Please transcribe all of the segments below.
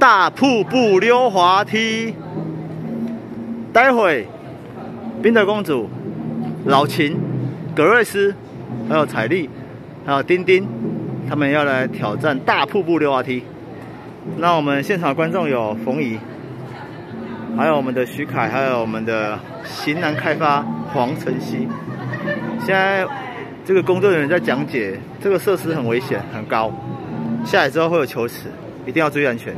大瀑布溜滑梯。待会，冰的公主、老秦、格瑞斯，还有彩丽，还有丁丁，他们要来挑战大瀑布溜滑梯。那我们现场观众有冯怡，还有我们的徐凯，还有我们的型男开发黄晨曦。现在这个工作人员在讲解，这个设施很危险，很高，下来之后会有球池，一定要注意安全。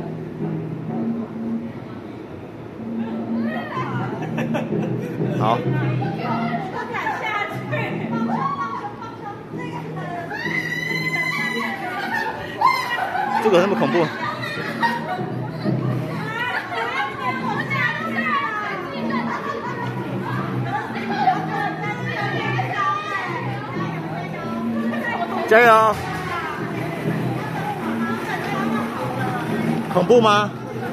好。这个那么恐怖？加油！恐怖吗？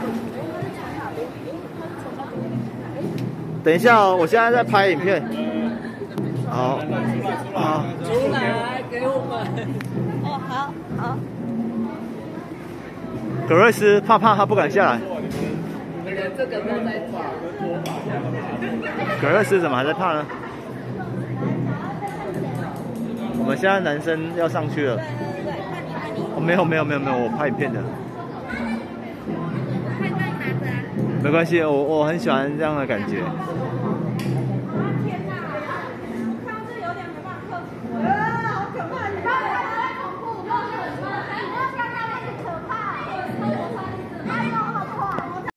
等一下哦，我现在在拍影片。好，好。 出来给我们。 哦，好，好。 格瑞斯怕他不敢下来。 连这个都在怕。 格瑞斯怎么还在怕呢？我们现在男生要上去了。哦，没有，我拍影片的。没关系，我很喜欢这样的感觉。